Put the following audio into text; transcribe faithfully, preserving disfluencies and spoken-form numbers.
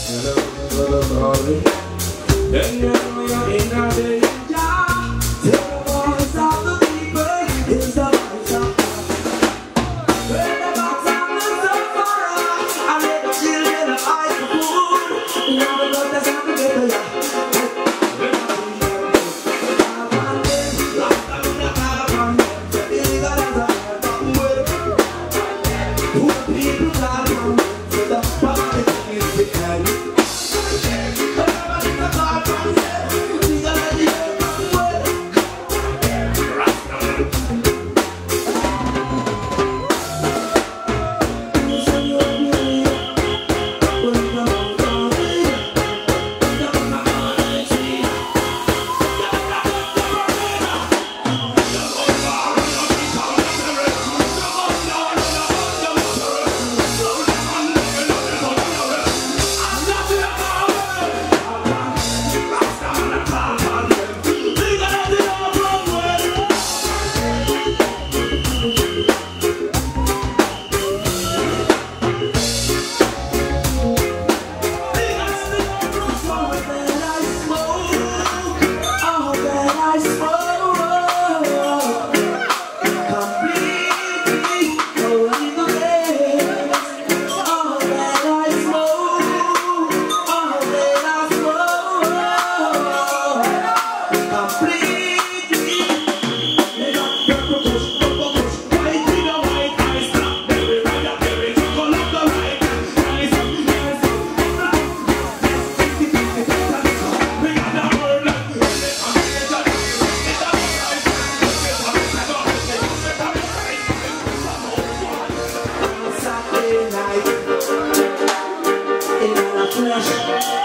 Then you're in a danger. The voice of the people is the voice of God. When the box of the sufferer, I let the children of ice food. Now the Lord has come to get the light. Flesh.